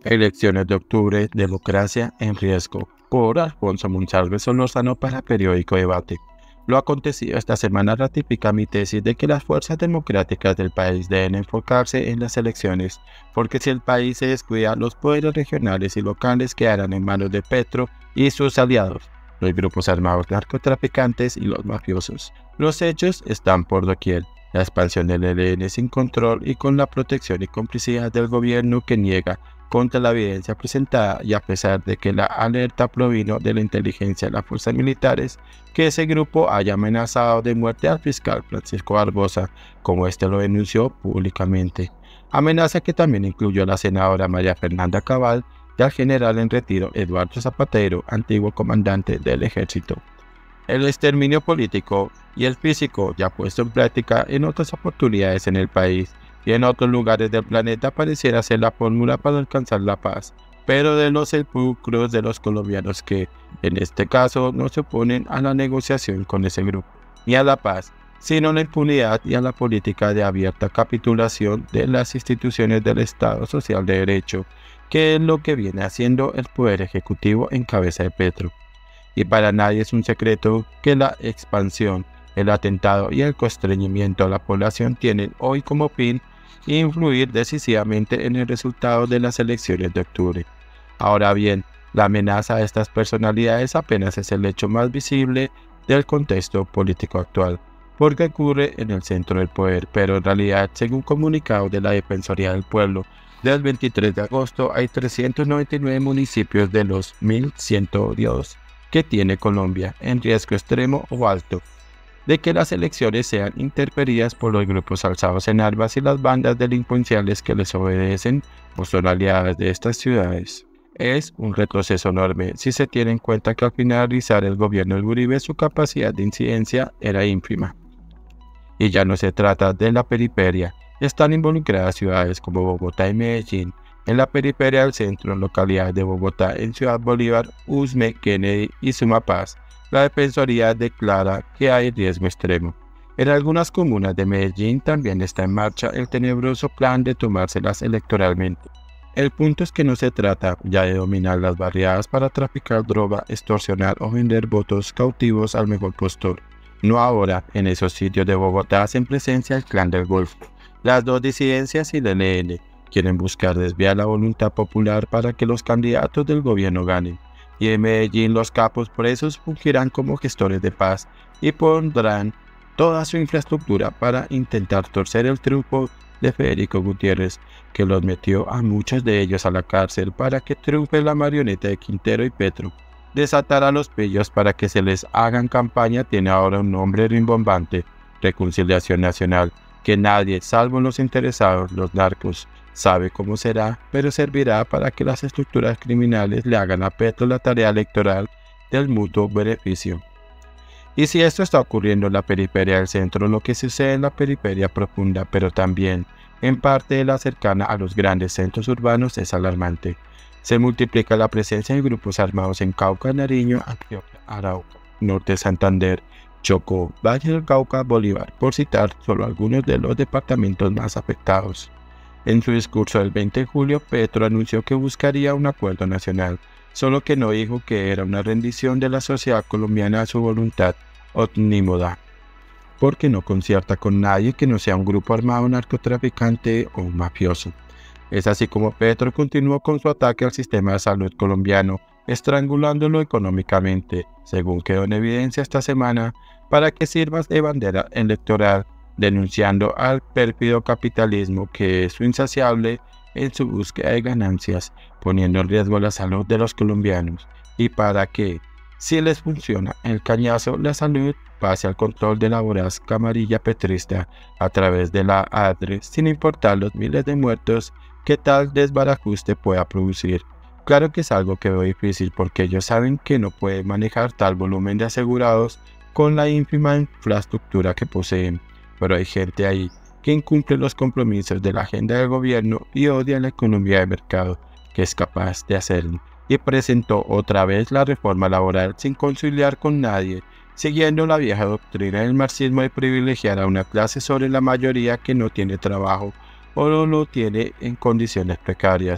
Elecciones de octubre, democracia en riesgo, por Alfonso Monsalve Solórzano para Periódico Debate. Lo acontecido esta semana ratifica mi tesis de que las fuerzas democráticas del país deben enfocarse en las elecciones, porque si el país se descuida, los poderes regionales y locales quedarán en manos de Petro y sus aliados, los grupos armados narcotraficantes y los mafiosos. Los hechos están por doquier. La expansión del ELN sin control y con la protección y complicidad del gobierno que niega contra la evidencia presentada, y a pesar de que la alerta provino de la inteligencia de las fuerzas militares, que ese grupo haya amenazado de muerte al fiscal Francisco Barbosa, como este lo denunció públicamente. Amenaza que también incluyó a la senadora María Fernanda Cabal y al general en retiro Eduardo Zapatero, antiguo comandante del ejército. El exterminio político y el físico ya puesto en práctica en otras oportunidades en el país y en otros lugares del planeta pareciera ser la fórmula para alcanzar la paz, pero de los sepulcros de los colombianos que, en este caso, no se oponen a la negociación con ese grupo, ni a la paz, sino a la impunidad y a la política de abierta capitulación de las instituciones del Estado Social de Derecho, que es lo que viene haciendo el Poder Ejecutivo en cabeza de Petro. Y para nadie es un secreto que la expansión, el atentado y el constreñimiento a la población tienen hoy como fin influir decisivamente en el resultado de las elecciones de octubre. Ahora bien, la amenaza a estas personalidades apenas es el hecho más visible del contexto político actual, porque ocurre en el centro del poder, pero en realidad, según comunicado de la Defensoría del Pueblo del 23 de agosto, hay 399 municipios de los 1.102 que tiene Colombia en riesgo extremo o alto de que las elecciones sean interferidas por los grupos alzados en armas y las bandas delincuenciales que les obedecen o son aliadas de estas ciudades. Es un retroceso enorme si se tiene en cuenta que al finalizar el gobierno de Uribe su capacidad de incidencia era ínfima. Y ya no se trata de la periferia, están involucradas ciudades como Bogotá y Medellín. En la periferia del centro, en localidades de Bogotá, en Ciudad Bolívar, Usme, Kennedy y Sumapaz, la Defensoría declara que hay riesgo extremo. En algunas comunas de Medellín también está en marcha el tenebroso plan de tomárselas electoralmente. El punto es que no se trata ya de dominar las barriadas para traficar droga, extorsionar o vender votos cautivos al mejor postor. No ahora, en esos sitios de Bogotá hacen presencia el Clan del Golfo, las dos disidencias y el ELN. Quieren buscar desviar la voluntad popular para que los candidatos del gobierno ganen. Y en Medellín los capos presos fungirán como gestores de paz y pondrán toda su infraestructura para intentar torcer el triunfo de Federico Gutiérrez, que los metió a muchos de ellos a la cárcel para que triunfe la marioneta de Quintero y Petro. Desatar a los pillos para que se les hagan campaña tiene ahora un nombre rimbombante: Reconciliación Nacional, que nadie, salvo los interesados, los narcos, sabe cómo será, pero servirá para que las estructuras criminales le hagan a Petro la tarea electoral del mutuo beneficio. Y si esto está ocurriendo en la periferia del centro, lo que sucede en la periferia profunda, pero también en parte de la cercana a los grandes centros urbanos, es alarmante. Se multiplica la presencia de grupos armados en Cauca, Nariño, Antioquia, Arauca, Norte de Santander, Chocó, Valle del Cauca, Bolívar, por citar solo algunos de los departamentos más afectados. En su discurso del 20 de julio, Petro anunció que buscaría un acuerdo nacional, solo que no dijo que era una rendición de la sociedad colombiana a su voluntad omnímoda, porque no concierta con nadie que no sea un grupo armado narcotraficante o un mafioso. Es así como Petro continuó con su ataque al sistema de salud colombiano, estrangulándolo económicamente, según quedó en evidencia esta semana, para que sirva de bandera electoral, denunciando al pérfido capitalismo que es insaciable en su búsqueda de ganancias, poniendo en riesgo la salud de los colombianos, y para que, si les funciona el cañazo, la salud pase al control de la voraz camarilla petrista a través de la ADRE, sin importar los miles de muertos que tal desbarajuste pueda producir. Claro que es algo que veo difícil porque ellos saben que no pueden manejar tal volumen de asegurados con la ínfima infraestructura que poseen. Pero hay gente ahí que incumple los compromisos de la agenda del gobierno y odia la economía de mercado, que es capaz de hacerlo, y presentó otra vez la reforma laboral sin conciliar con nadie, siguiendo la vieja doctrina del marxismo de privilegiar a una clase sobre la mayoría que no tiene trabajo o no lo tiene en condiciones precarias.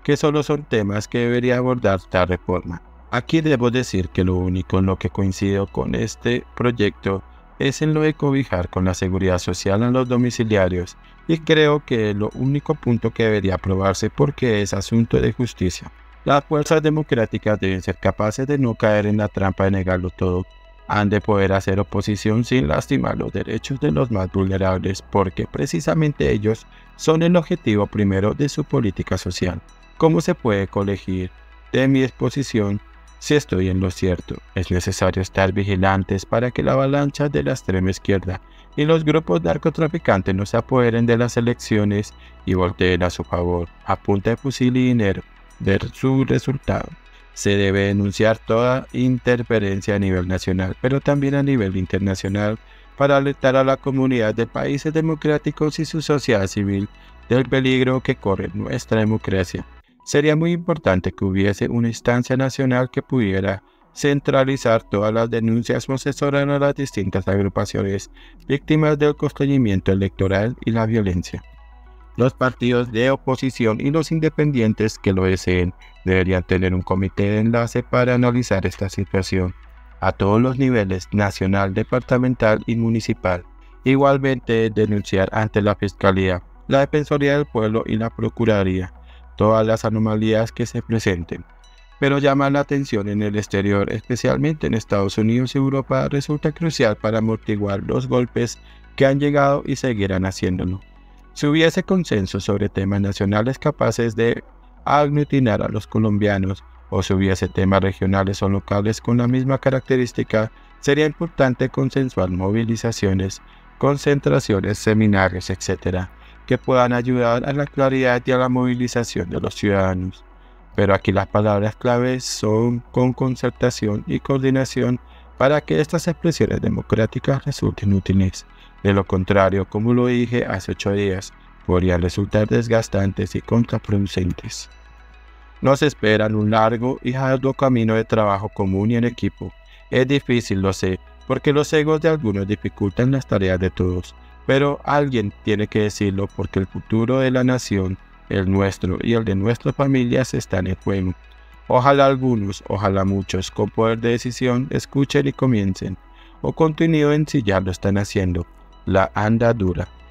que solo son temas que debería abordar tal reforma. Aquí debo decir que lo único en lo que coincido con este proyecto es en lo de cobijar con la seguridad social a los domiciliarios, y creo que es lo único punto que debería aprobarse porque es asunto de justicia. Las fuerzas democráticas deben ser capaces de no caer en la trampa de negarlo todo. Han de poder hacer oposición sin lastimar los derechos de los más vulnerables, porque precisamente ellos son el objetivo primero de su política social. ¿Cómo se puede colegir de mi exposición si estoy en lo cierto? Es necesario estar vigilantes para que la avalancha de la extrema izquierda y los grupos narcotraficantes no se apoderen de las elecciones y volteen a su favor a punta de fusil y dinero. Ver su resultado. Se debe denunciar toda interferencia a nivel nacional, pero también a nivel internacional, para alertar a la comunidad de países democráticos y su sociedad civil del peligro que corre nuestra democracia. Sería muy importante que hubiese una instancia nacional que pudiera centralizar todas las denuncias o asesorar a las distintas agrupaciones víctimas del constreñimiento electoral y la violencia. Los partidos de oposición y los independientes que lo deseen deberían tener un comité de enlace para analizar esta situación a todos los niveles, nacional, departamental y municipal. Igualmente, denunciar ante la Fiscalía, la Defensoría del Pueblo y la Procuraduría todas las anomalías que se presenten. Pero llamar la atención en el exterior, especialmente en Estados Unidos y Europa, resulta crucial para amortiguar los golpes que han llegado y seguirán haciéndolo. Si hubiese consenso sobre temas nacionales capaces de aglutinar a los colombianos, o si hubiese temas regionales o locales con la misma característica, sería importante consensuar movilizaciones, concentraciones, seminarios, etc., que puedan ayudar a la claridad y a la movilización de los ciudadanos. Pero aquí las palabras claves son con concertación y coordinación para que estas expresiones democráticas resulten útiles. De lo contrario, como lo dije hace 8 días, podrían resultar desgastantes y contraproducentes. Nos esperan un largo y arduo camino de trabajo común y en equipo. Es difícil, lo sé, porque los egos de algunos dificultan las tareas de todos, pero alguien tiene que decirlo porque el futuro de la nación, el nuestro y el de nuestras familias están en juego. Ojalá algunos, ojalá muchos, con poder de decisión, escuchen y comiencen, o continúen si ya lo están haciendo, la andadura.